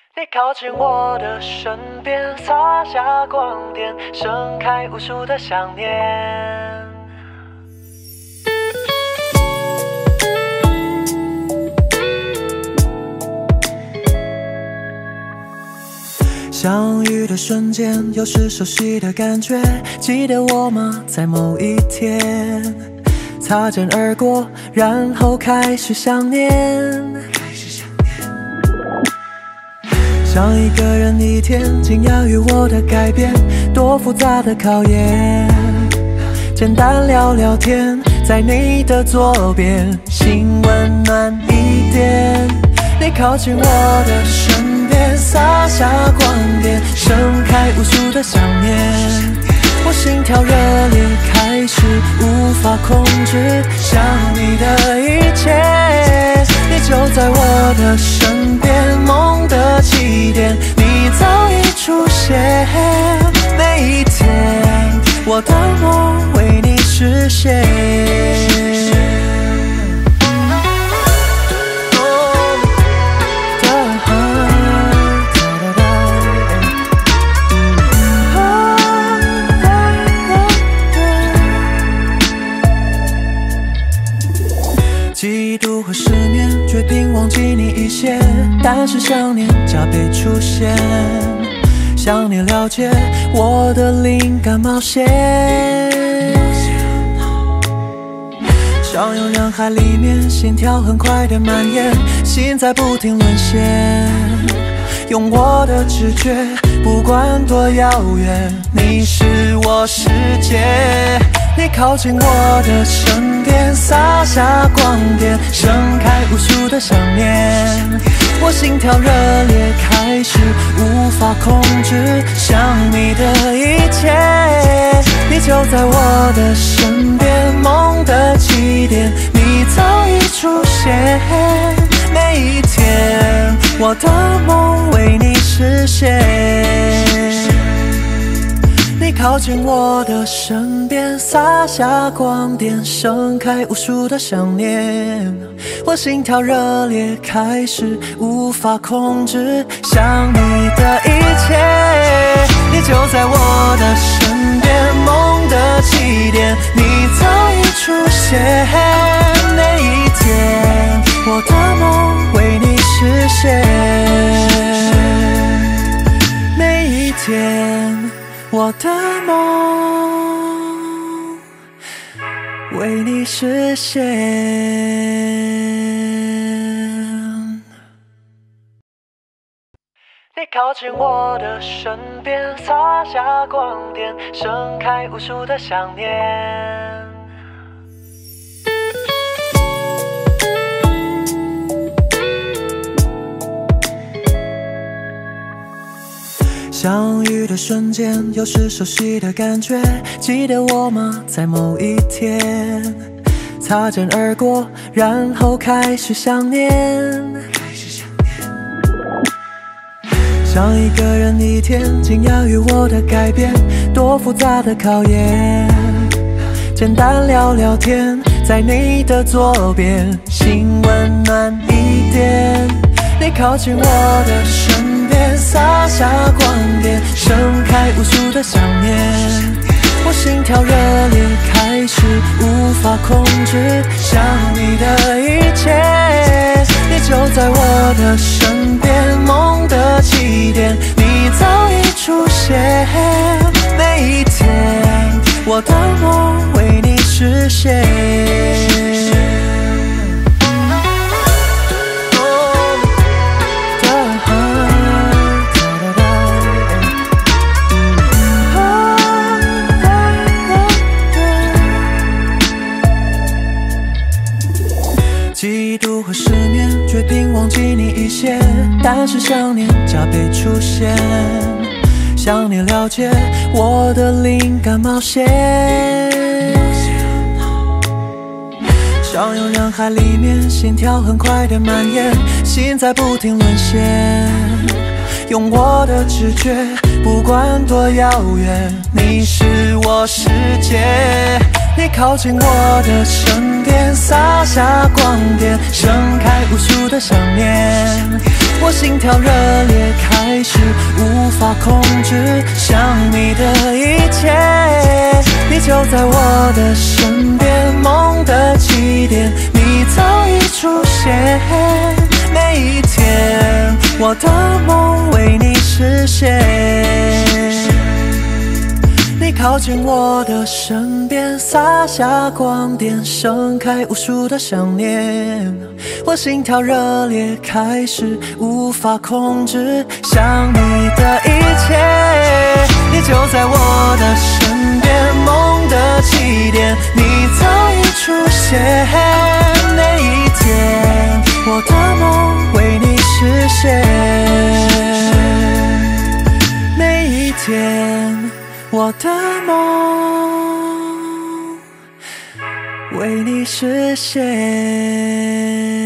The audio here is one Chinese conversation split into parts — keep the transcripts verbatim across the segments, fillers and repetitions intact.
你靠近我的身边，洒下光点，盛开无数的想念。相遇的瞬间，又是熟悉的感觉，记得我吗？在某一天擦肩而过，然后开始想念。想一个人一天，惊讶于我的改变，多复杂的考验。简单聊聊天，在你的左边，心温暖一点。你靠近我的身边，洒下光点，盛开无数的想念。我心跳热烈，开始无法控制想你的一切。你就在我的身边，梦的起点，你早已出现。每一天，我的梦为你实现。嫉妒和失眠，决定忘记你一些，但是想念加倍出现。想你了解我的灵感冒险，汹涌人海里面，心跳很快的蔓延，心在不停沦陷。用我的直觉，不管多遥远，你是我世界。你靠近我的身边，洒下光点，盛开无数的想念。我心跳热烈，开始无法控制想你的一切。你就在我的身边，梦的起点，你早已出现。每一天，我的梦为你实现。你靠近我的身边，洒下光点，盛开无数的想念。我心跳热烈，开始无法控制想你的一切。你就在我的身边，梦的起点，你早已出现。每一天，我的梦为你实现。每一天，我的梦为你实现。你靠近我的身边，洒下光点，盛开无数的想念。相遇的瞬间，又是熟悉的感觉，记得我吗？在某一天擦肩而过，然后开始想念。想一个人一天，惊讶于我的改变，多复杂的考验。简单聊聊天，在你的左边，心温暖一点。你靠近我的身边，洒下光点，盛开无数的想念。我心跳热烈，开始无法控制想你的一切。你就在我的身边，梦的起点，你早已出现。每一天，我的梦为你实现。嫉妒和失眠，决定忘记你一些，但是想念加倍出现。想你了解我的灵感冒险，汹涌人海里面，心跳很快的蔓延，心在不停沦陷。用我的直觉，不管多遥远，你是我世界。你靠近我的身边，洒下光点，盛开无数的想念。 我心跳热烈开始，无法控制想你的一切。你就在我的身边，梦的起点，你早已出现。每一天，我的梦为你实现。你靠近我的身边，洒下光点，盛开无数的想念。我心跳热烈开始，无法控制想你的一切。你就在我的身边，梦的起点，你早已出现。每一天，我的梦为你实现。每一天，我的梦为你实现。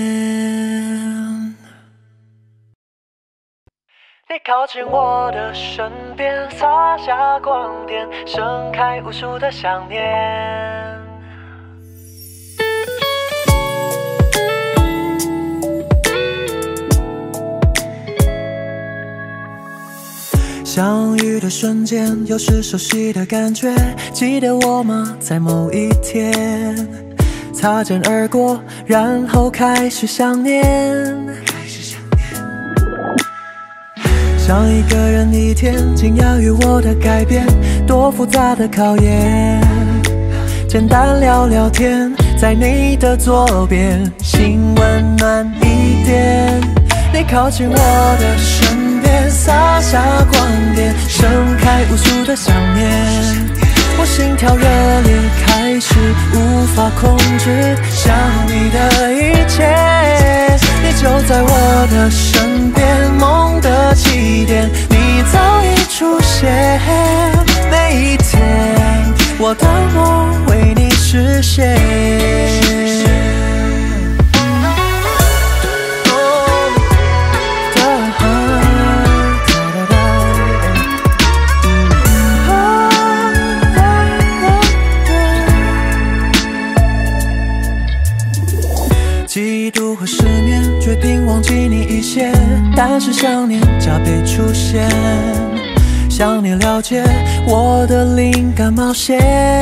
你靠近我的身边，洒下光点，盛开无数的想念。相遇的瞬间，有时熟悉的感觉，记得我吗？在某一天擦肩而过，然后开始想念。想一个人一天，惊讶于我的改变，多复杂的考验。简单聊聊天，在你的左边，心温暖一点。你靠近我的身边，洒下光点，盛开无数的想念。我心跳热烈开始，无法控制想你的一切。你就在我的身边，梦的起点，你早已出现。每一天，我的梦为你实现。嫉妒和失眠，决定忘记你一些，但是想念加倍出现。想你了解我的灵感冒险，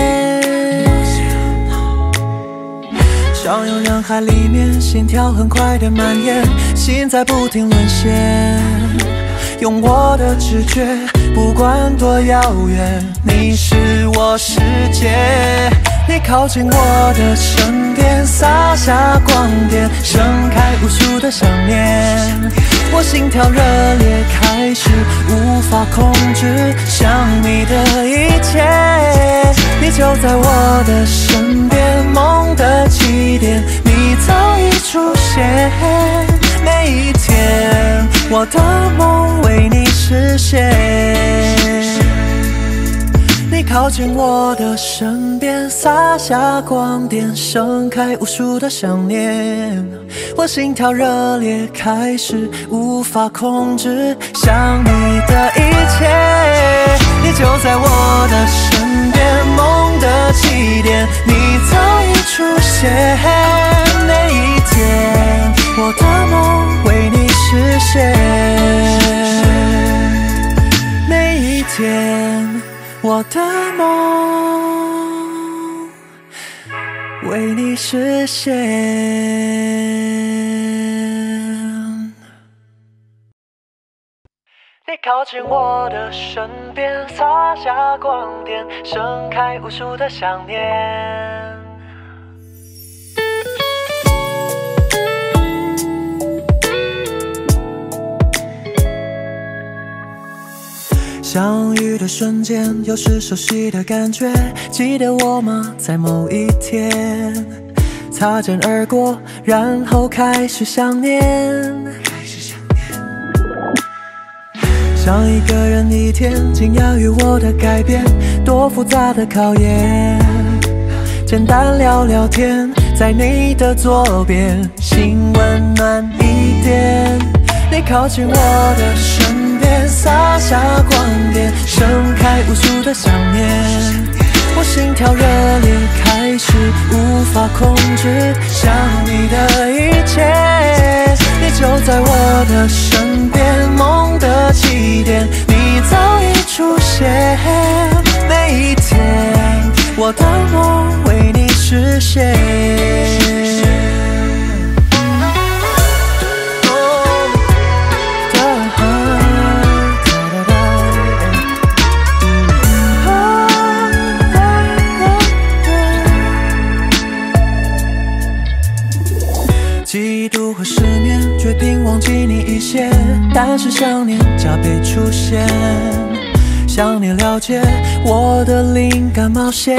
汹涌人海里面，心跳很快的蔓延，心在不停沦陷。用我的直觉，不管多遥远，你是我世界。你靠近我的身边，洒下光点，盛开无数的想念。我心跳热烈开始，无法控制想你的一切。你就在我的身边，梦的起点，你早已出现。每一天，我的梦为你实现。你靠近我的身边，洒下光点，盛开无数的想念。我心跳热烈开始，无法控制想你的一切。你就在我的身边，梦的起点，你早已出现。每一天，我的梦为你实现。每一天，我的梦为你实现。你靠近我的身边，洒下光点，盛开无数的想念。相遇的瞬间，有时熟悉的感觉，记得我吗？在某一天擦肩而过，然后开始想念。想一个人一天，惊讶于我的改变，多复杂的考验。简单聊聊天，在你的左边，心温暖一点。你靠近我的身边，洒下光点，盛开无数的想念。 我心跳热烈开始无法控制想你的一切，你就在我的身边，梦的起点你早已出现，每一天我的梦为你实现。嫉妒和失眠，决定忘记你一些，但是想念加倍出现，想你了解我的灵感冒险，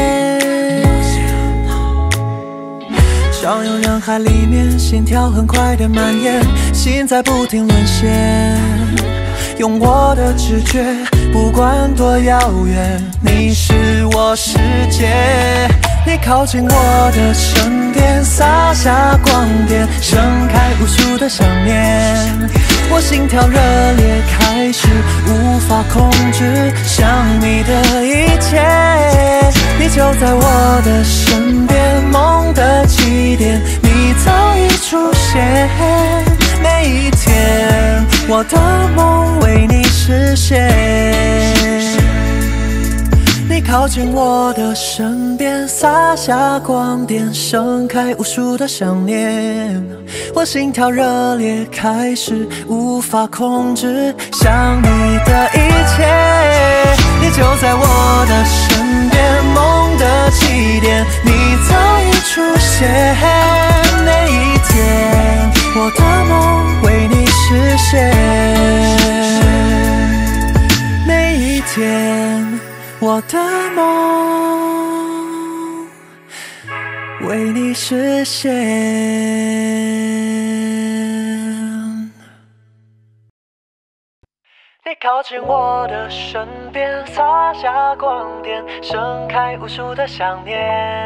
汹涌人海里面，心跳很快的蔓延，心在不停沦陷，用我的直觉，不管多遥远，你是我世界。你靠近我的身边，洒下光点，盛开无数的想念。我心跳热烈开始无法控制想你的一切，你就在我的身边，梦的起点你早已出现，每一天我的梦为你实现。你靠近我的身边，洒下光点，盛开无数的想念。我心跳热烈开始无法控制想你的一切，你就在我的身边，梦的起点你早已出现，每一天我的梦为你实现，每一天我的梦为你实现。你靠近我的身边，洒下光点，盛开无数的想念。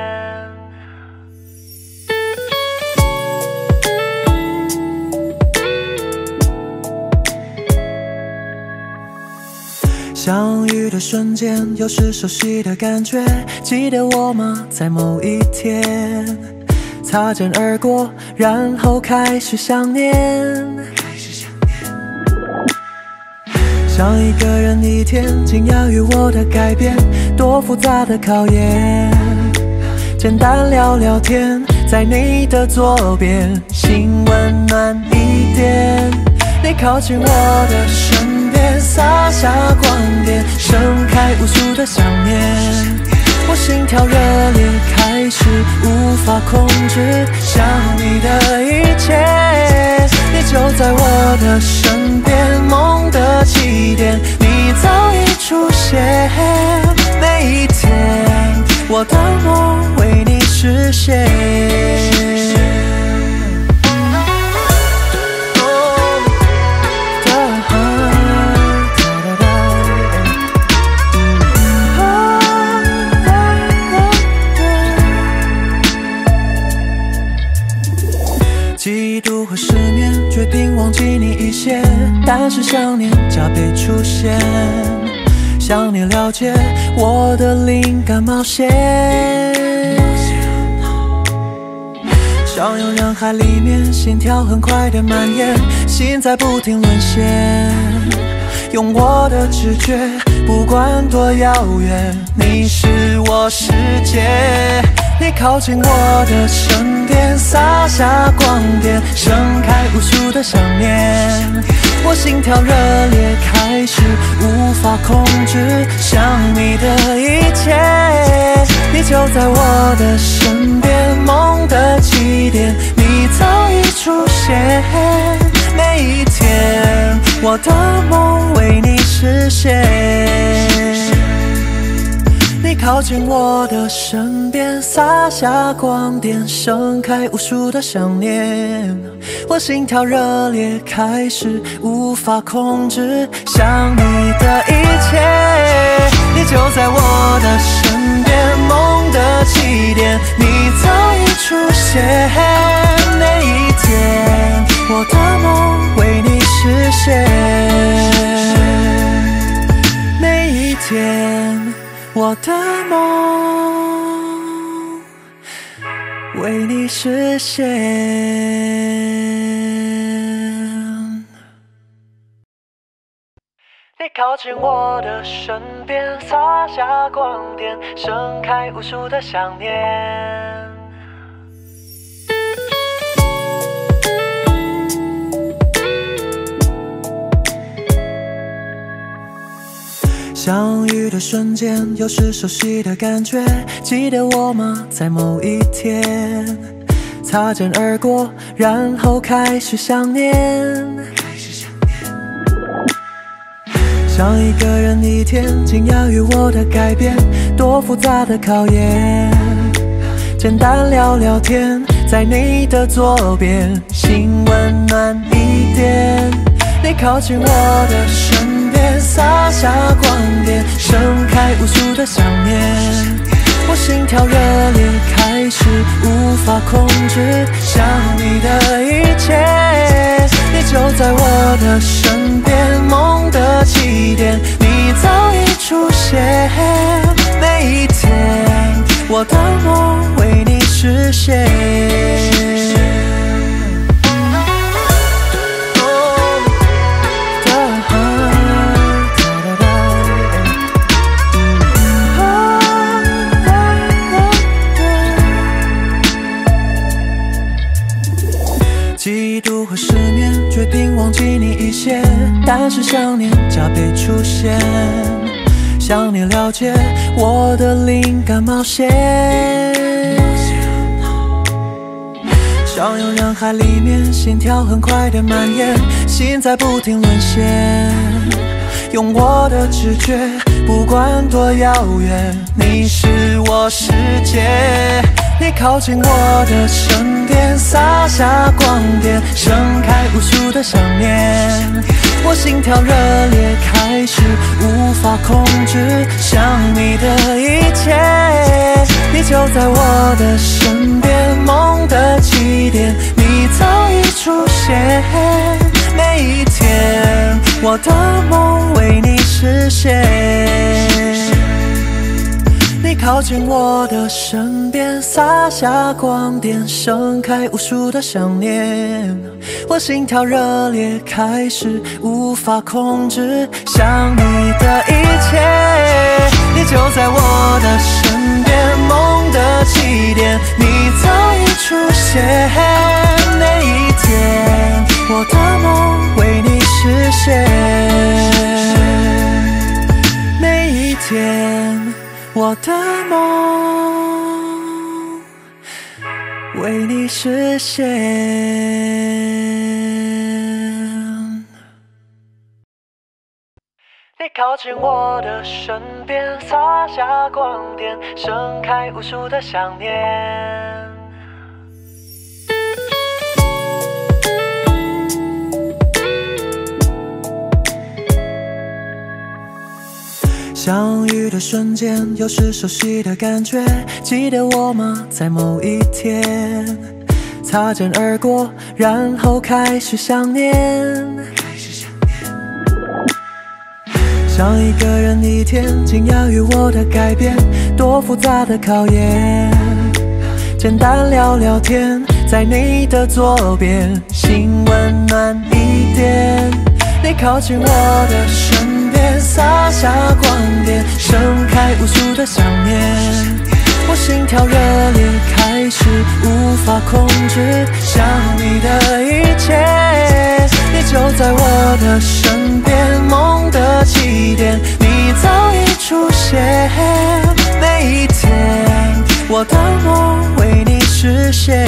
相遇的瞬间，有时熟悉的感觉，记得我吗？在某一天擦肩而过，然后开始想念，想一个人一天，惊讶于我的改变，多复杂的考验，简单聊聊天，在你的左边，心温暖一点。你靠近我的身边，洒下光点，盛开无数的想念。我心跳热烈开始无法控制想你的一切，你就在我的身边，梦的起点你早已出现，每一天我的梦为你实现。嫉妒和失眠，决定忘记你一些，但是想念加倍出现，想你了解我的灵感冒险，汹涌人海里面，心跳很快的蔓延，心在不停沦陷，用我的直觉，不管多遥远，你是我世界。你靠近我的身边，洒下光点，盛开无数的想念。我心跳热烈开始无法控制想你的一切，你就在我的身边，梦的起点你早已出现，每一天我的梦为你实现。你靠近我的身边，洒下光点，盛开无数的想念。我心跳热烈开始无法控制想你的一切，你就在我的身边，梦的起点你早已出现，每一天我的梦为你实现，每一天我我的梦为你实现。你靠近我的身边，洒下光点，盛开无数的想念。相遇的瞬间，有时熟悉的感觉，记得我吗？在某一天擦肩而过，然后开始想念。想一个人一天，惊讶于我的改变，多复杂的考验。简单聊聊天，在你的左边，心温暖一点。你靠近我的身边，洒下光点，盛开无数的想念。我心跳热烈，开始无法控制想你的一切。你就在我的身边，梦的起点，你早已出现。每一天，我的梦为你实现。嫉妒和失眠，决定忘记你一些，但是想念加倍出现。想你了解我的灵感冒险，汹涌人海里面，心跳很快的蔓延，心在不停沦陷。用我的直觉，不管多遥远，你是我世界。你靠近我的身边，洒下光点，盛开无数的想念。我心跳热烈，开始无法控制想你的一切。你就在我的身边，梦的起点，你早已出现。每一天，我的梦为你实现。你靠近我的身边，洒下光点，盛开无数的想念。我心跳热烈，开始无法控制想你的一切。你就在我的身边，梦的起点，你早已出现。每一天，我的梦为你实现。每一天，我的梦为你实现。你靠近我的身边，洒下光点，盛开无数的想念。相遇的瞬间，有时熟悉的感觉，记得我吗？在某一天擦肩而过，然后开始想念。想一个人一天，惊讶于我的改变，多复杂的考验。简单聊聊天，在你的左边，心温暖一点。你靠近我的身边，洒下光点，盛开无数的想念。我心跳热烈，开始无法控制想你的一切。你就在我的身边，梦的起点，你早已出现。每一天，我的梦为你实现。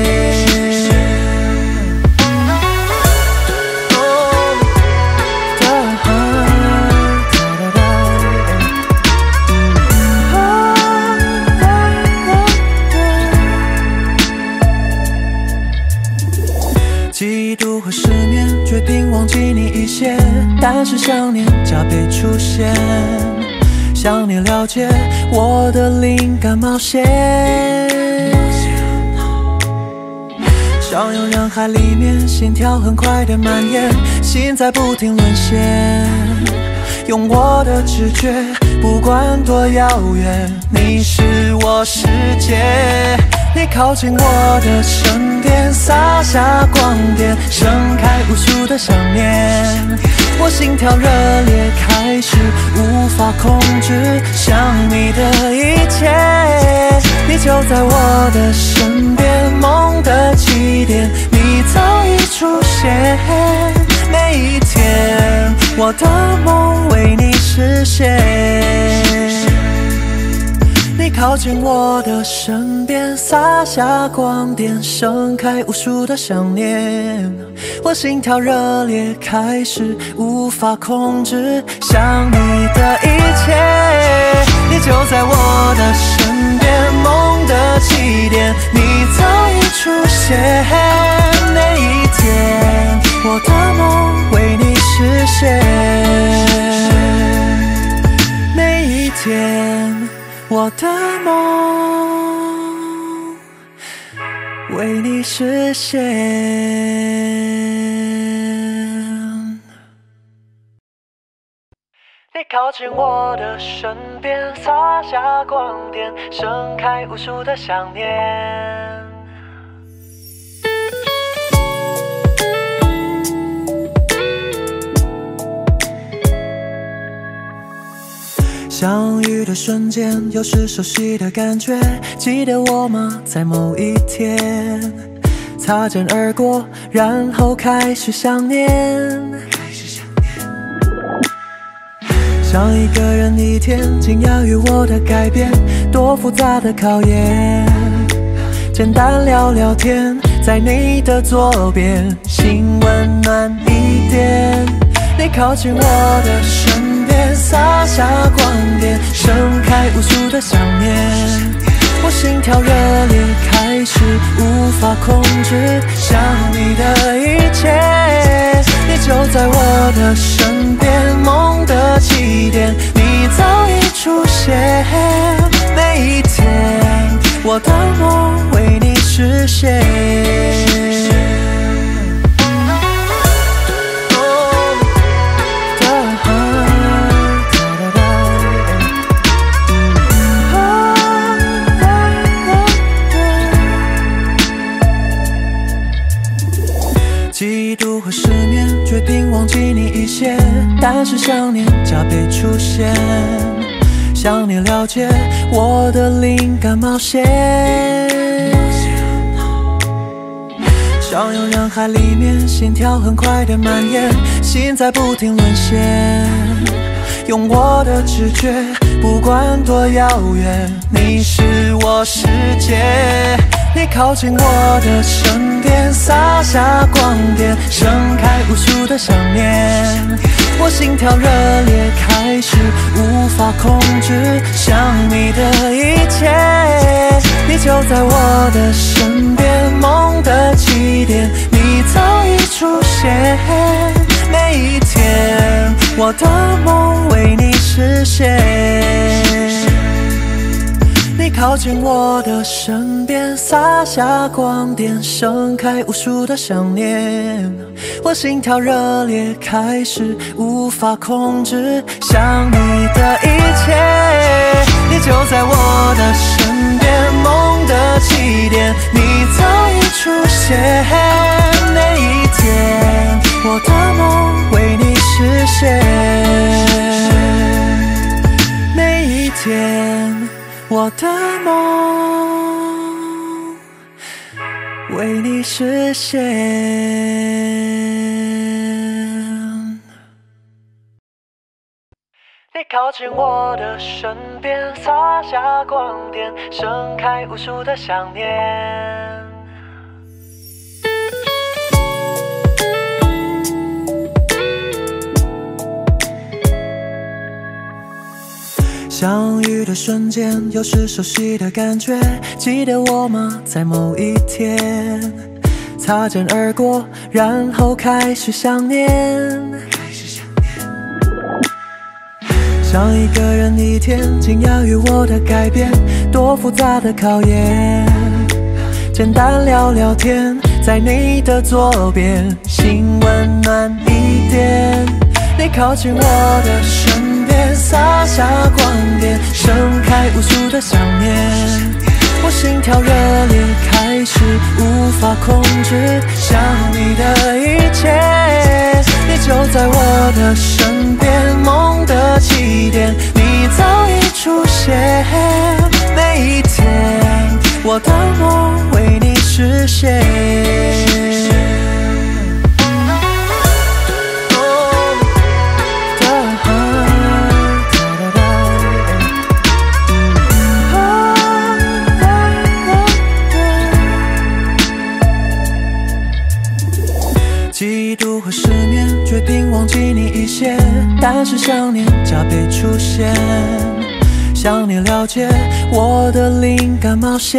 嫉妒和失眠，决定忘记你一些，但是想念加倍出现。想你了解我的灵感冒险，汹涌人海里面，心跳很快的蔓延，心在不停沦陷。 用我的直觉，不管多遥远，你是我世界。你靠近我的身边，洒下光点，盛开无数的想念。我心跳热烈，开始无法控制想你的一切。你就在我的身边，梦的起点，你早已出现。每一天，我的梦为你实现。你靠近我的身边，洒下光点，盛开无数的想念。我心跳热烈，开始无法控制想你的一切。你就在我的身边，梦的起点，你早已出现。每一天，我的梦为你实现。每一天，我的梦为你实现。你靠近我的身边，洒下光点，盛开无数的想念。相遇的瞬间，又是熟悉的感觉，记得我吗？在某一天擦肩而过，然后开始想念。想一个人一天，惊讶于我的改变，多复杂的考验。简单聊聊天，在你的左边，心温暖一点。你靠近我的身边，洒下光点，盛开无数的想念。我心跳热烈，开始无法控制想你的一切。你就在我的身边，梦的起点，你早已出现。每一天，我的梦为你实现。嫉妒和失眠，决定忘记你一些，但是想念加倍出现。想你了解我的灵感冒险，汹涌人海里面，心跳很快的蔓延，心在不停沦陷。用我的直觉，不管多遥远，你是我世界。你靠近我的身边，洒下光点，盛开无数的想念。我心跳热烈，开始无法控制想你的一切。你就在我的身边，梦的起点，你早已出现。每一天，我的梦为你实现。你靠近我的身边，洒下光点，盛开无数的想念。我心跳热烈，开始无法控制想你的一切。你就在我的身边，梦的起点，你早已出现。每一天，我的梦为你实现。每一天，我的梦为你实现。你靠近我的身边，洒下光点，盛开无数的想念。相遇的瞬间，又是熟悉的感觉，记得我吗？在某一天擦肩而过，然后开始想念。想一个人一天，惊讶于我的改变，多复杂的考验。简单聊聊天，在你的左边，心温暖一点。你靠近我的身边，洒下光点，盛开无数的想念。我心跳热烈，开始无法控制想你的一切。你就在我的身边，梦的起点，你早已出现。每一天，我的梦为你实现。嫉妒和失眠，决定忘记你一些，但是想念加倍出现。想你了解我的灵感冒险，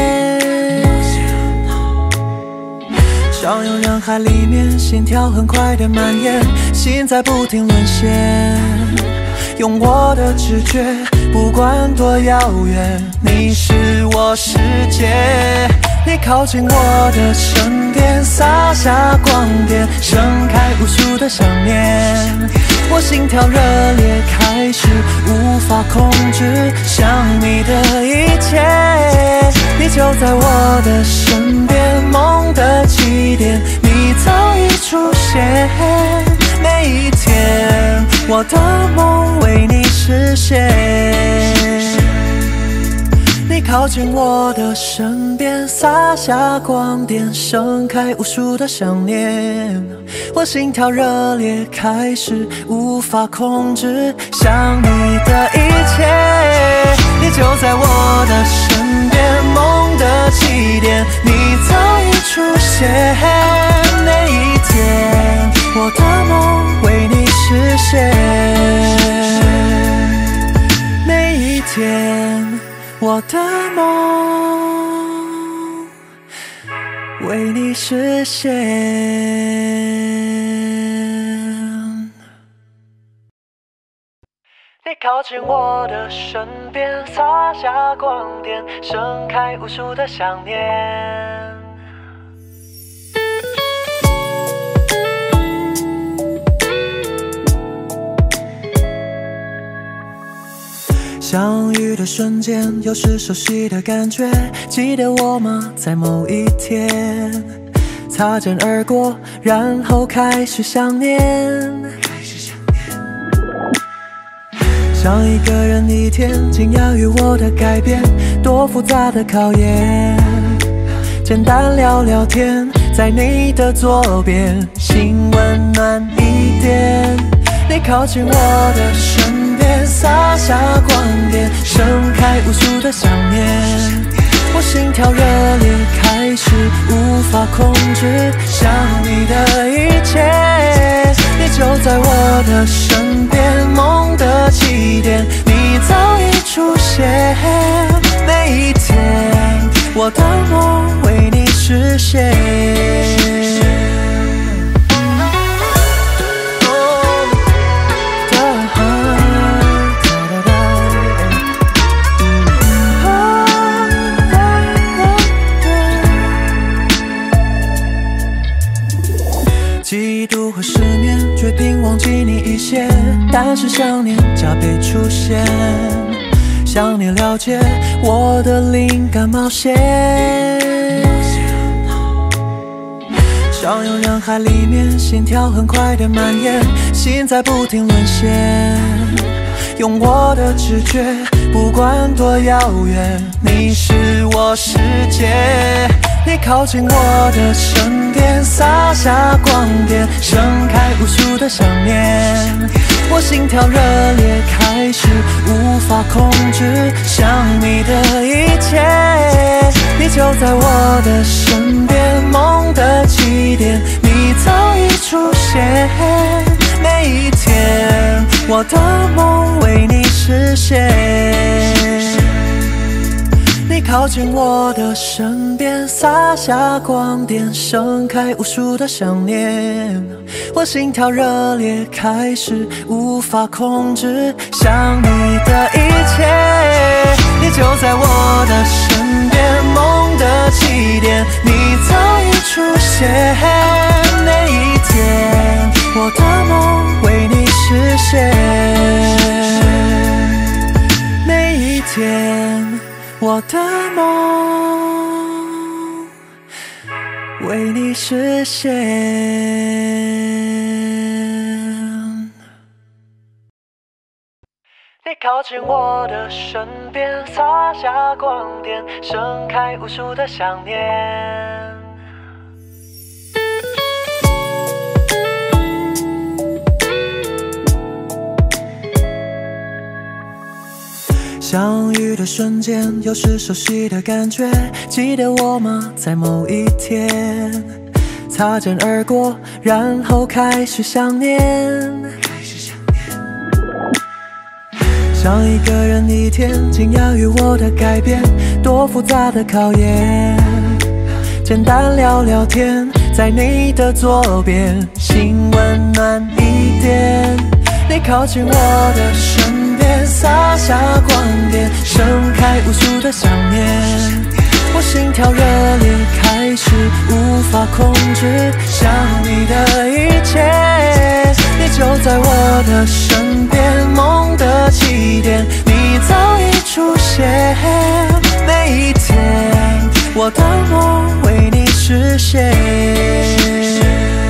汹涌人海里面，心跳很快的蔓延，心在不停沦陷。用我的直觉，不管多遥远，你是我世界。你靠近我的身边，洒下光点，盛开无数的想念。我心跳热烈，开始无法控制想你的一切。你就在我的身边，梦的起点，你早已出现。每一天，我的梦为你实现。你靠近我的身边，洒下光点，盛开无数的想念。我心跳热烈，开始无法控制想你的一切。你就在我的身边，梦的起点，你早已出现。每一天，我的梦为你实现。每一天，我的梦为你实现。你靠近我的身边，洒下光点，盛开无数的想念。相遇的瞬间，有时熟悉的感觉，记得我吗？在某一天擦肩而过，然后开始想念。想一个人一天，惊讶于我的改变，多复杂的考验。简单聊聊天，在你的左边，心温暖一点。你靠近我的身边，洒下光点，盛开无数的想念。我心跳热烈，开始无法控制想你的一切。你就在我的身边，梦的起点，你早已出现。每一天，我的梦为你实现。嫉妒和失眠，决定忘记你一些，但是想念加倍出现。想你了解我的灵感冒险，汹涌人海里面，心跳很快的蔓延，心在不停沦陷。用我的直觉，不管多遥远，你是我世界。你靠近我的身边，洒下光点，盛开无数的想念。我心跳热烈，开始无法控制想你的一切。你就在我的身边，梦的起点，你早已出现。每一天，我的梦为你实现。你靠近我的身边，洒下光点，盛开无数的想念。我心跳热烈，开始无法控制想你的一切。你就在我的身边，梦的起点，你早已出现。每一天，我的梦为你实现。 的梦为你实现。你靠近我的身边，洒下光点，盛开无数的想念。相遇的瞬间，有时熟悉的感觉，记得我吗？在某一天擦肩而过，然后开始想念。想一个人一天，惊讶于我的改变，多复杂的考验。简单聊聊天，在你的左边，心温暖一点。你靠近我的身边，洒下光点，盛开无数的想念。我心跳热烈，开始无法控制想你的一切。你就在我的身边，梦的起点，你早已出现。每一天，我的梦为你实现。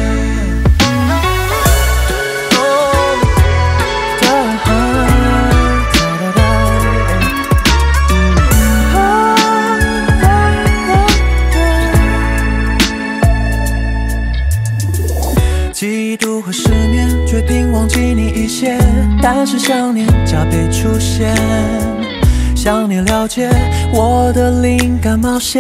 嫉妒和失眠，决定忘记你一些，但是想念加倍出现。想你了解我的灵感冒险，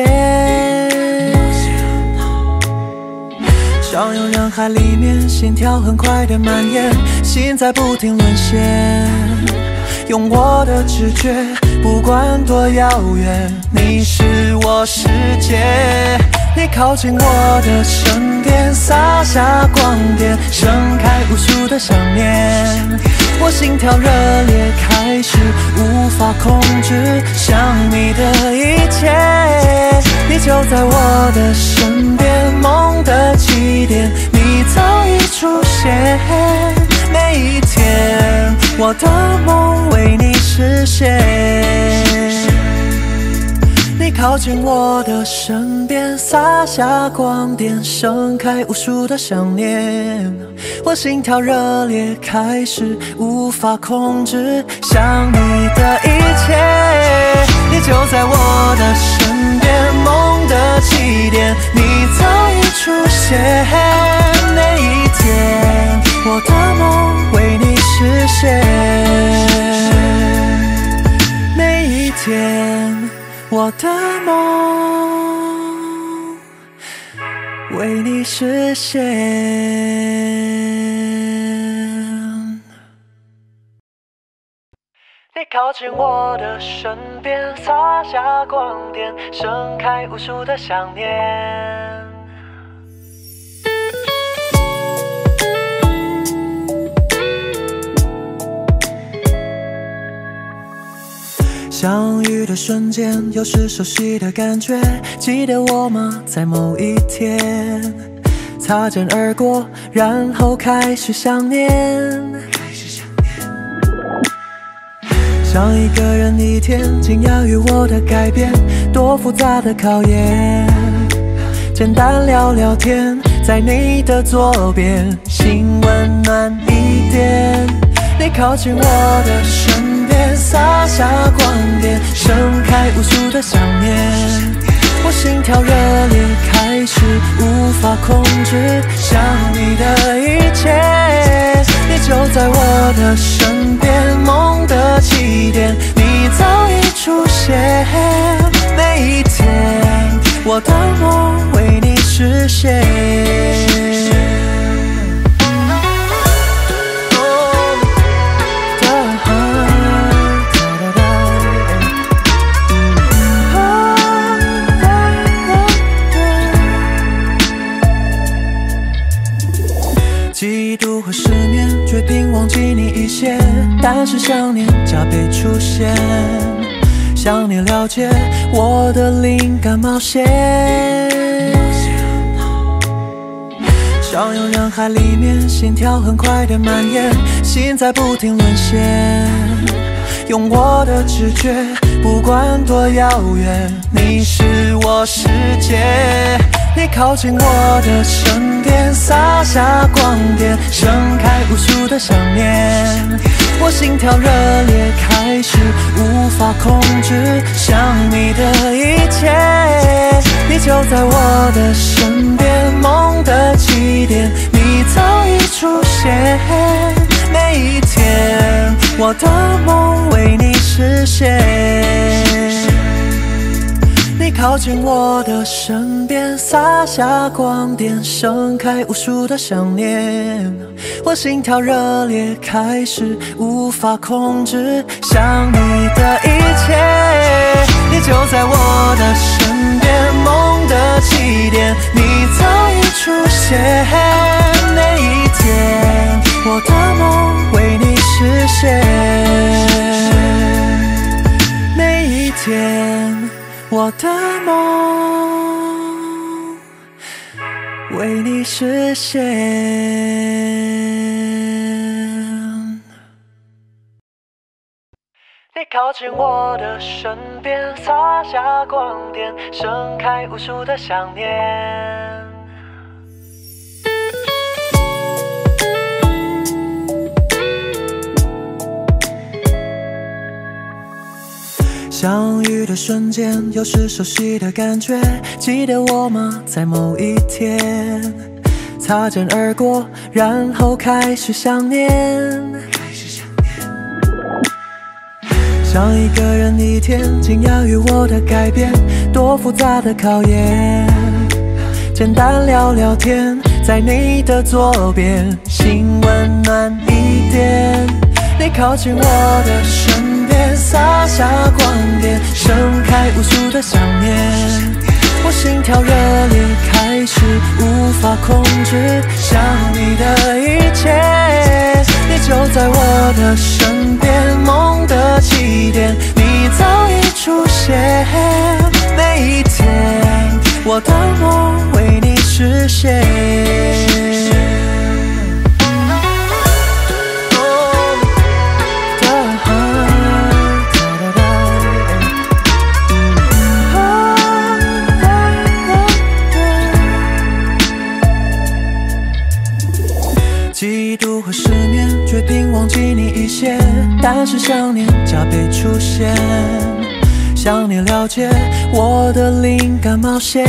汹涌人海里面，心跳很快的蔓延，心在不停沦陷。用我的直觉，不管多遥远，你是我世界。你靠近我的身边，洒下光点，盛开无数的想念。我心跳热烈，开始无法控制想你的一切。你就在我的身边，梦的起点，你早已出现。每一天，我的梦为你实现。你靠近我的身边，洒下光点，盛开无数的想念。我心跳热烈，开始无法控制想你的一切。你就在我的身边，梦的起点，你早已出现。每一天，我的梦为你实现。每一天，我的梦为你实现。你靠近我的身边，洒下光点，盛开无数的想念。相遇的瞬间，有时熟悉的感觉，记得我吗？在某一天擦肩而过，然后开始想念。想一个人一天，惊讶于我的改变，多复杂的考验。简单聊聊天，在你的左边，心温暖一点。你靠近我的身边，洒下光点，盛开无数的想念。我心跳热烈，开始无法控制想你的一切。你就在我的身边，梦的起点，你早已出现。每一天，我的梦为你实现。嫉妒和失眠，决定忘记你一些，但是想念加倍出现。想你了解我的灵感冒险，汹涌人海里面，心跳很快的蔓延，心在不停沦陷。 用我的直觉，不管多遥远，你是我世界。你靠近我的身边，洒下光点，盛开无数的想念。我心跳热烈，开始无法控制想你的一切。你就在我的身边，梦的起点，你早已出现。每一天，我的梦为你实现。你靠近我的身边，洒下光点，盛开无数的想念。我心跳热烈，开始无法控制想你的一切。你就在我的身边，梦的起点，你早已出现。每一天，我的梦为你实现。每一天，我的梦为你实现。你靠近我的身边，洒下光点，盛开无数的想念。相遇的瞬间，有时熟悉的感觉，记得我吗？在某一天擦肩而过，然后开始想念。想一个人一天，惊讶于我的改变，多复杂的考验。简单聊聊天，在你的左边，心温暖一点。你靠近我的身边，洒下光点，盛开无数的想念。我心跳热烈，开始无法控制想你的一切。你就在我的身边，梦的起点，你早已出现。每一天，我的梦为你实现。嫉妒和失眠，决定忘记你一些，但是想念加倍出现。想你了解我的灵感冒险，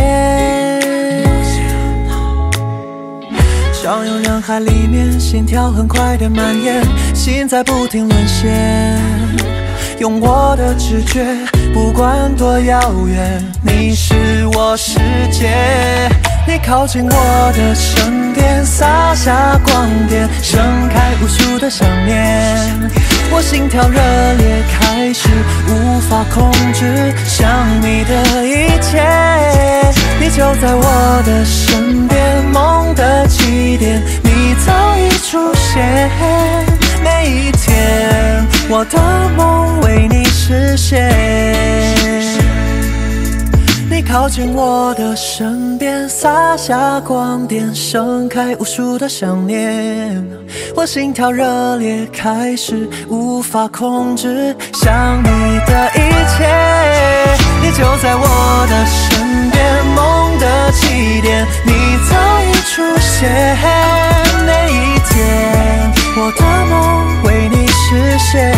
汹涌人海里面，心跳很快的蔓延，心在不停沦陷。用我的直觉，不管多遥远，你是我世界。你靠近我的身边，洒下光点，盛开无数的想念。我心跳热烈，开始无法控制想你的一切。你就在我的身边，梦的起点，你早已出现。每一天，我的梦为你实现。你靠近我的身边，洒下光点，盛开无数的想念。我心跳热烈，开始无法控制想你的一切。你就在我的身边，梦的起点，你早已出现。每一天，我的梦为你实现。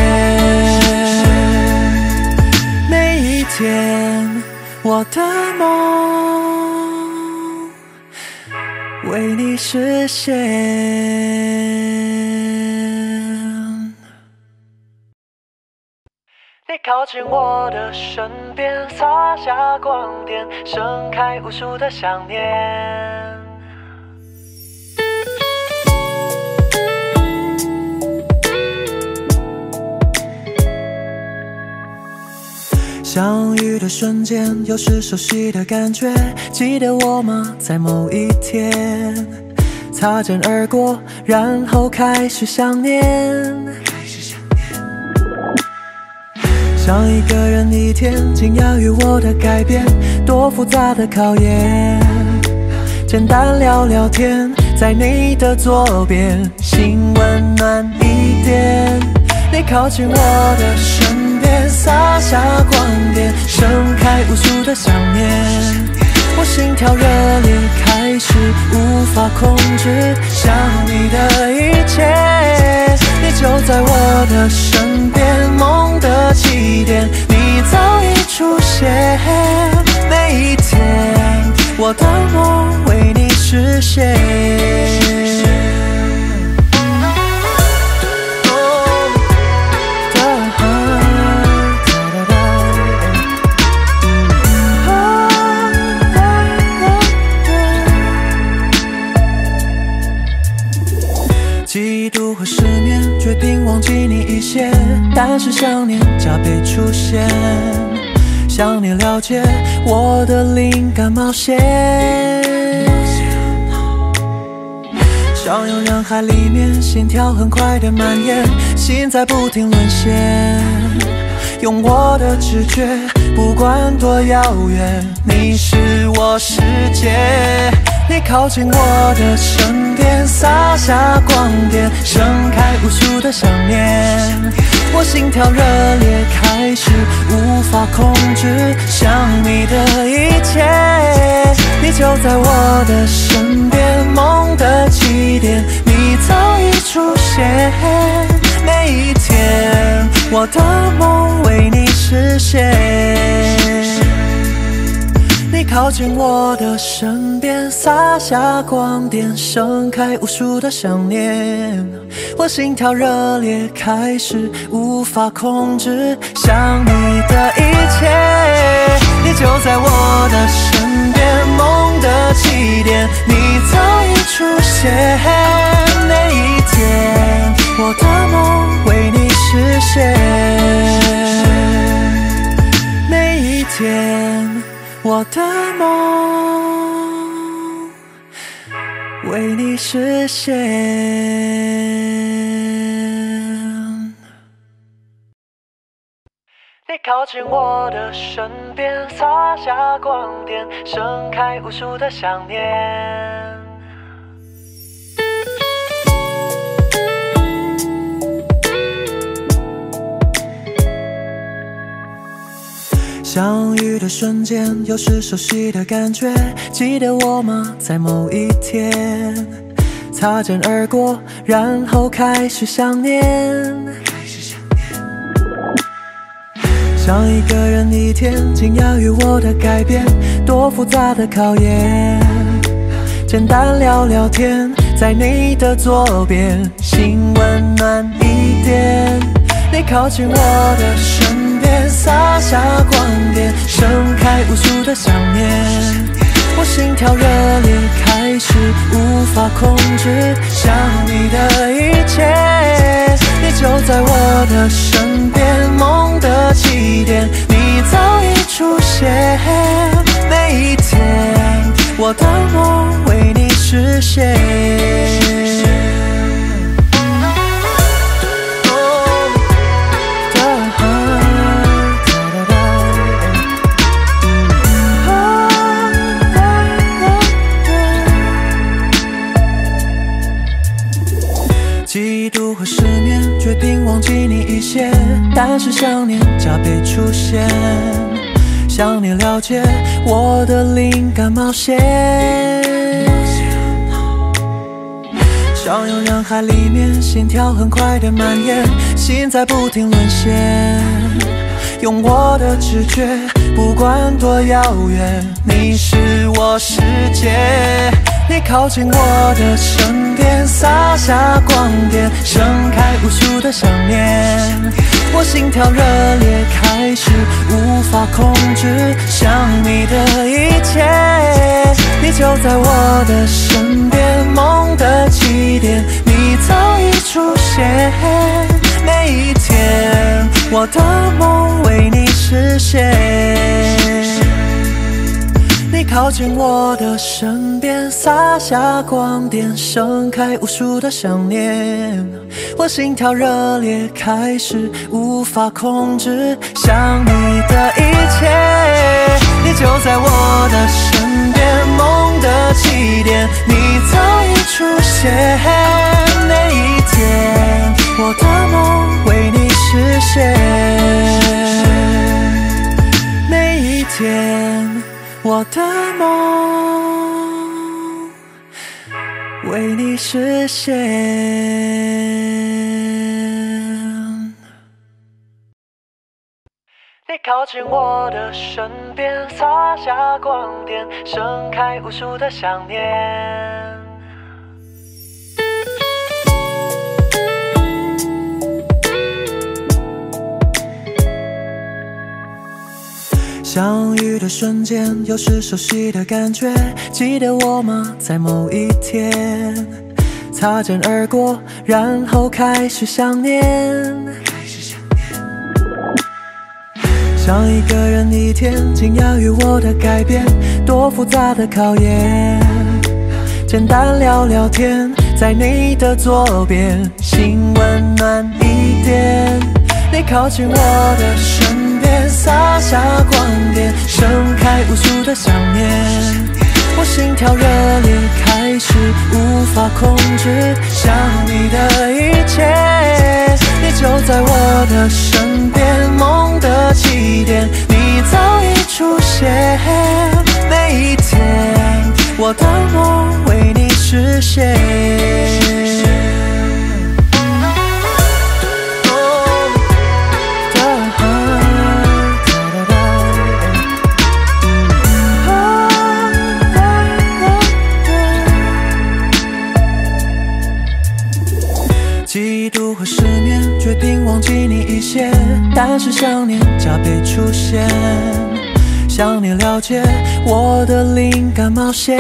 每一天，我的梦为你实现。你靠近我的身边，洒下光点，盛开无数的想念。相遇的瞬间，有时熟悉的感觉，记得我吗？在某一天擦肩而过，然后开始想念。想一个人一天，惊讶于我的改变，多复杂的考验。简单聊聊天，在你的左边，心温暖一点。你靠近我的身边，洒下光点，盛开无数的想念。我心跳热烈，开始无法控制想你的一切。你就在我的身边，梦的起点，你早已出现。每一天，我的梦为你实现。嫉妒和失眠，决定忘记你一些，但是想念加倍出现。想你了解我的灵感冒险，汹涌人海里面，心跳很快的蔓延，心在不停沦陷。用我的直觉，不管多遥远，你是我世界。你靠近我的身边，洒下光点，盛开无数的想念。我心跳热烈，开始无法控制想你的一切。你就在我的身边，梦的起点，你早已出现。每一天，我的梦为你实现。你靠近我的身边，洒下光点，盛开无数的想念。我心跳热烈，开始无法控制想你的一切。你就在我的身边，梦的起点，你早已出现。每一天，我的梦为你实现。每一天，我的梦为你实现。你靠近我的身边，洒下光点，盛开无数的想念。相遇的瞬间，有时熟悉的感觉，记得我吗？在某一天擦肩而过，然后开始想念。想一个人一天，惊讶于我的改变，多复杂的考验。简单聊聊天，在你的左边，心温暖一点。你靠近我的身边，洒下光点，盛开无数的想念。我心跳热烈，开始无法控制想你的一切。你就在我的身边，梦的起点，你早已出现。每一天，我的梦为你实现。嫉妒和失眠，决定忘记你一些，但是想念加倍出现。想你了解我的灵感冒险，汹涌人海里面，心跳很快的蔓延，心在不停沦陷。用我的直觉，不管多遥远，你是我世界。你靠近我的身边，洒下光点，盛开无数的想念。我心跳热烈，开始无法控制想你的一切。你就在我的身边，梦的起点，你早已出现。每一天，我的梦为你实现。你靠近我的身边，洒下光点，盛开无数的想念。我心跳热烈，开始无法控制想你的一切。你就在我的身边，梦的起点，你早已出现。每一天，我的梦为你实现。 我的梦为你实现。你靠近我的身边，洒下光点，盛开无数的想念。相遇的瞬间，有时熟悉的感觉，记得我吗？在某一天擦肩而过，然后开始想念。想一个人一天，惊讶于我的改变，多复杂的考验。简单聊聊天，在你的左边，心温暖一点。你靠近我的身边，洒下光点，盛开无数的想念。我心跳热烈，开始无法控制想你的一切。你就在我的身边，梦的起点，你早已出现。每一天，我的梦为你实现。嫉妒和失眠，决定忘记你一些，但是想念加倍出现。想你了解我的灵感冒险，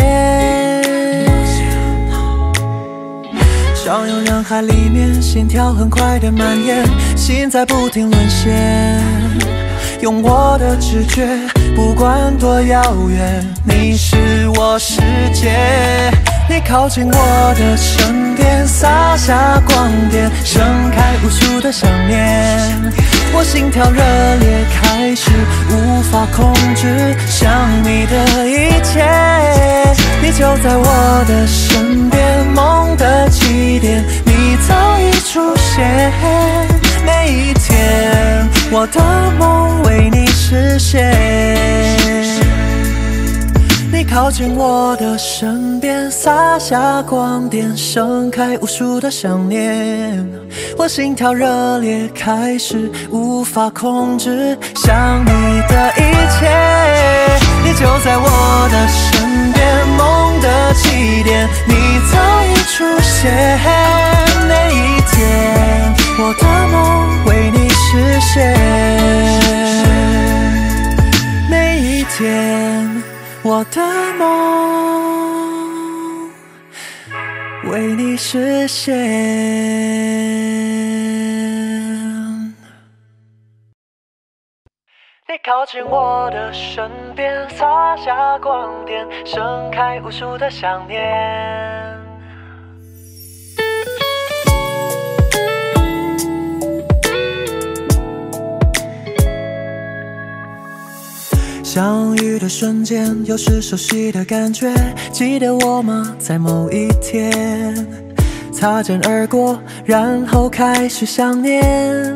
汹涌人海里面，心跳很快的蔓延，心在不停沦陷。用我的直觉，不管多遥远，你是我世界。你靠近我的身边，洒下光点，盛开无数的想念。我心跳热烈，开始无法控制想你的一切。你就在我的身边，梦的起点，你早已出现。每一天，我的梦为你实现。你靠近我的身边，洒下光点，盛开无数的想念。我心跳热烈，开始无法控制想你的一切。你就在我的身边，梦的起点，你早已出现。每一天，我的梦为你实现。每一天，我的梦为你实现。你靠近我的身边，洒下光点，盛开无数的想念。相遇的瞬间，有时熟悉的感觉，记得我吗？在某一天擦肩而过，然后开始想念。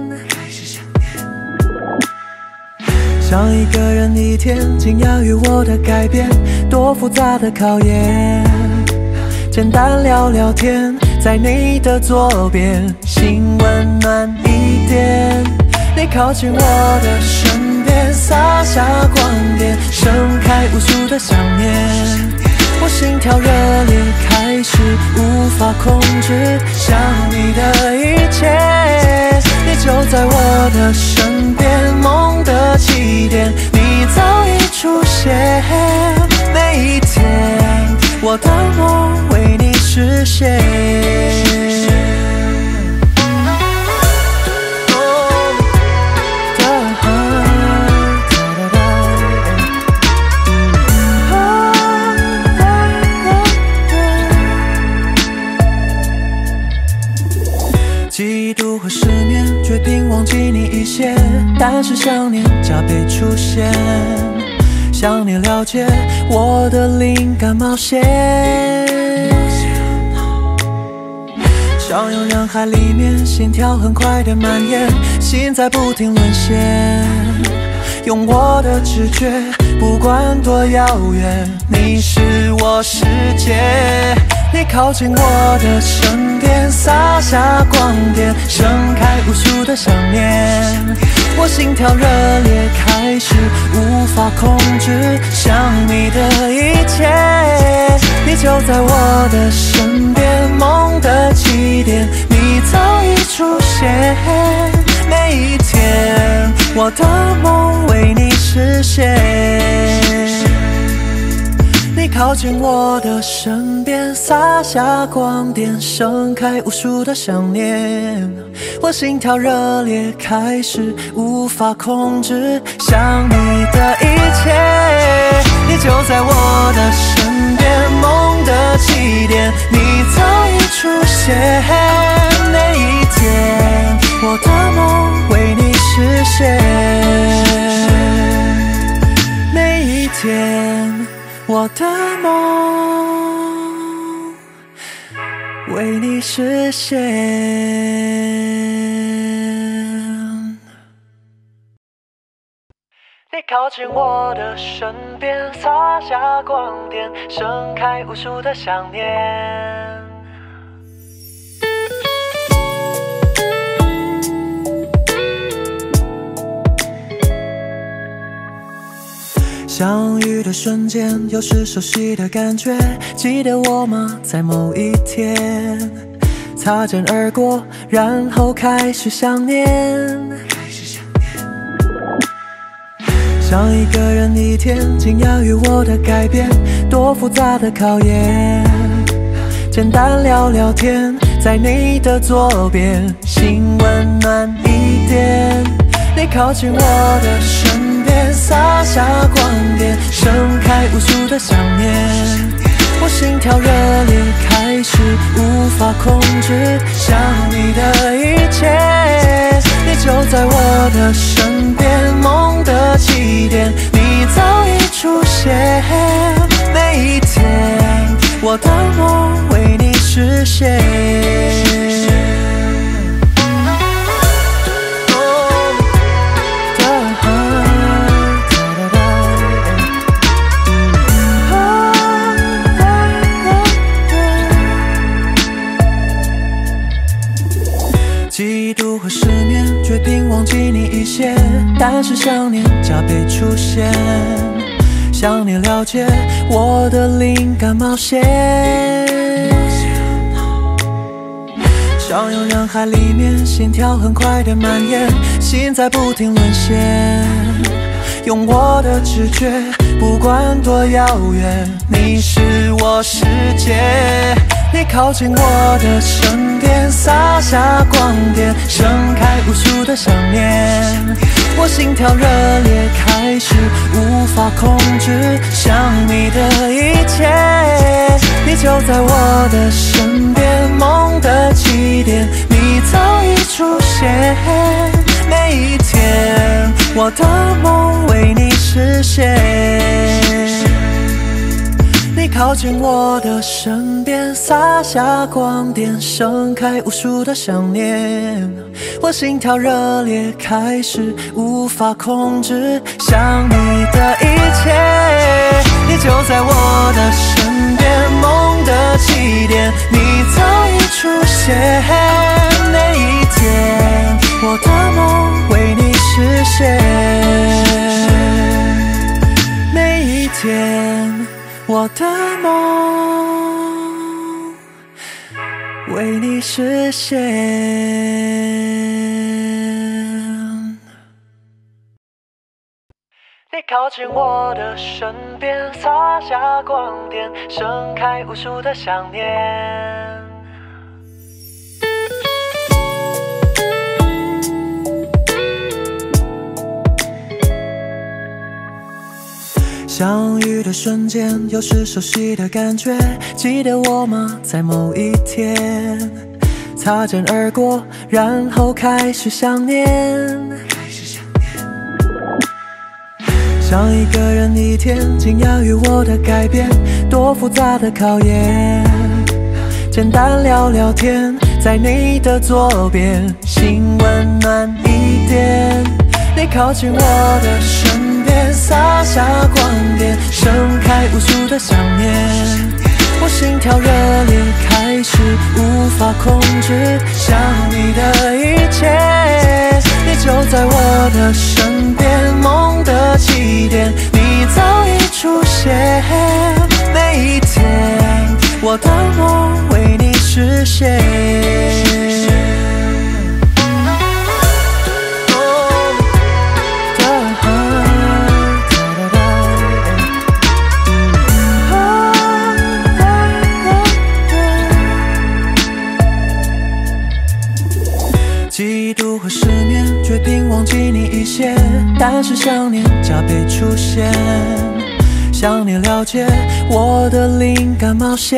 想一个人一天，惊讶于我的改变，多复杂的考验。简单聊聊天，在你的左边，心温暖一点。你靠近我的身边，洒下光点，盛开无数的想念。我心跳热烈，开始无法控制想你的一切。你就在我的身边，梦的起点，你早已出现。每一天，我的梦为你实现。嫉妒和失眠，决定忘记你一些，但是想念加倍出现。想你了解我的灵感冒险，汹涌人海里面，心跳很快的蔓延，心在不停沦陷。 用我的直觉，不管多遥远，你是我世界。你靠近我的身边，洒下光点，盛开无数的想念。我心跳热烈，开始无法控制想你的一切。你就在我的身边，梦的起点，你早已出现。每一天，我的梦为你实现。你靠近我的身边，洒下光点，盛开无数的想念。我心跳热烈，开始无法控制想你的一切。你就在我的身边，梦的起点，你早已出现。每一天，我的梦为你实现。每一天，我的梦为你实现。你靠近我的身边，洒下光点，盛开无数的想念。相遇的瞬间，有时熟悉的感觉，记得我吗？在某一天擦肩而过，然后开始想念。想一个人一天，惊讶于我的改变，多复杂的考验。简单聊聊天，在你的左边，心温暖一点。你靠近我的身边，洒下光点，盛开无数的想念。我心跳热烈，开始无法控制想你的一切。你就在我的身边，梦的起点，你早已出现。每一天，我的梦为你实现。嫉妒和失眠，决定忘记你一些，但是想念加倍出现。想你了解我的灵感冒险，汹涌人海里面，心跳很快的蔓延，心在不停沦陷。用我的直觉，不管多遥远，你是我世界。你靠近我的身边，洒下光点，盛开无数的想念。我心跳热烈，开始无法控制想你的一切。你就在我的身边，梦的起点，你早已出现。每一天，我的梦为你实现。你靠近我的身边，洒下光点，盛开无数的想念。我心跳热烈，开始无法控制想你的一切。你就在我的身边，梦的起点，你早已出现。每一天，我的梦为你实现。每一天，我的梦为你实现。你靠近我的身边，洒下光点，盛开无数的想念。相遇的瞬间，有时熟悉的感觉，记得我吗？在某一天擦肩而过，然后开始想念。想一个人一天，惊讶于我的改变，多复杂的考验。简单聊聊天，在你的左边，心温暖一点。你你靠近我的身边，洒下光点，盛开无数的想念。我心跳热烈，开始无法控制想你的一切。你就在我的身边，梦的起点，你早已出现。每一天，我的梦为你实现。嫉妒和失眠，决定忘记你一些，但是想念加倍出现。想你了解我的灵感冒险，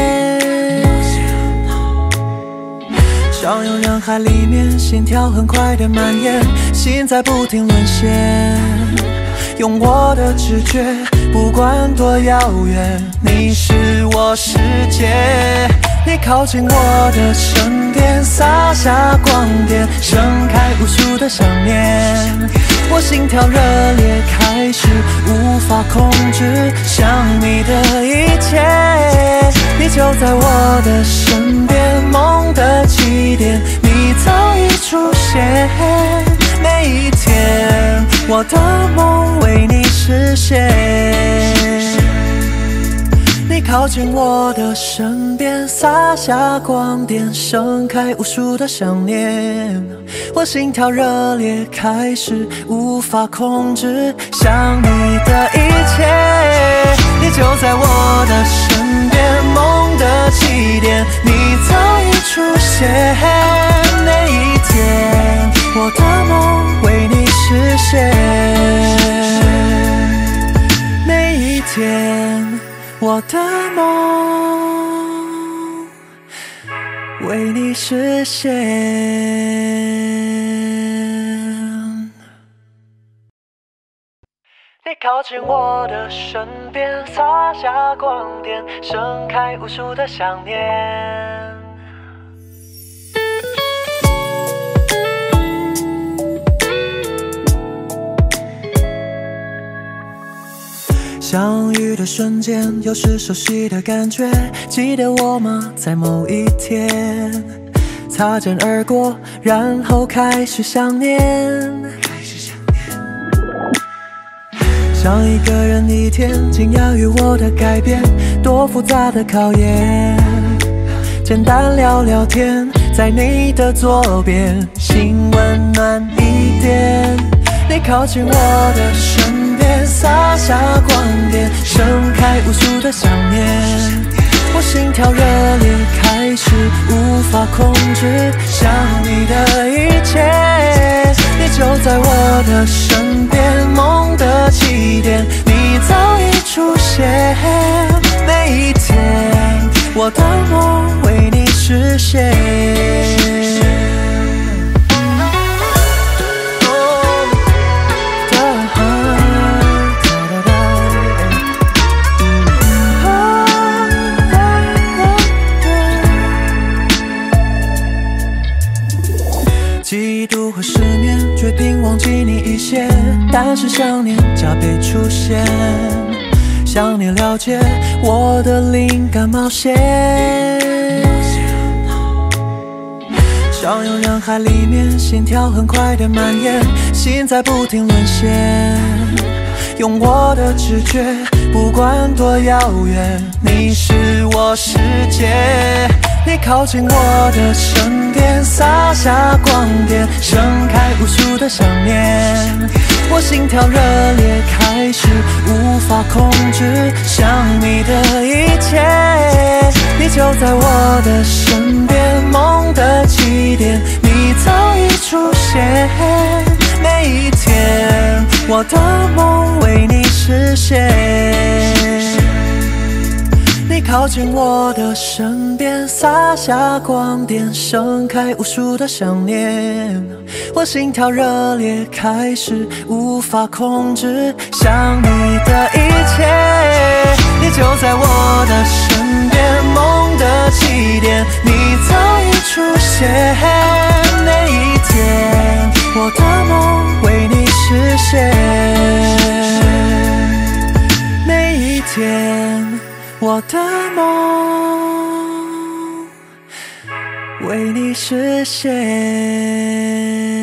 汹涌人海里面，心跳很快的蔓延，心在不停沦陷。用我的直觉，不管多遥远，你是我世界。你靠近我的身边，洒下光点，盛开无数的想念。我心跳热烈，开始无法控制想你的一切。你就在我的身边，梦的起点，你早已出现。每一天，我的梦为你实现。你靠近我的身边，洒下光点，盛开无数的想念。我心跳热烈，开始无法控制想你的一切。你就在我的身边，梦的起点，你早已出现。每一天，我的梦为你实现。每一天，我的梦为你实现。你靠近我的身边，洒下光点，盛开无数的想念。相遇的瞬间，有时熟悉的感觉，记得我吗？在某一天擦肩而过，然后开始想念。想一个人一天，惊讶于我的改变，多复杂的考验。简单聊聊天，在你的左边，心温暖一点。你靠近我的身边，洒下光点，盛开无数的想念。我心跳热烈，开始无法控制想你的一切。你就在我的身边，梦的起点，你早已出现。每一天，我的梦为你实现。嫉妒和失眠，决定忘记你一些，但是想念加倍出现。想你了解我的灵感冒险，汹涌人海里面，心跳很快的蔓延，心在不停沦陷。用我的直觉，不管多遥远，你是我世界。你靠近我的身边，洒下光点，盛开无数的想念。我心跳热烈，开始无法控制想你的一切。你就在我的身边，梦的起点，你早已出现。每一天，我的梦为你实现。你靠近我的身边，洒下光点，盛开无数的想念。我心跳热烈，开始无法控制想你的一切。你就在我的身边，梦的起点，你早已出现。每一天，我的梦为你我的梦为你实现。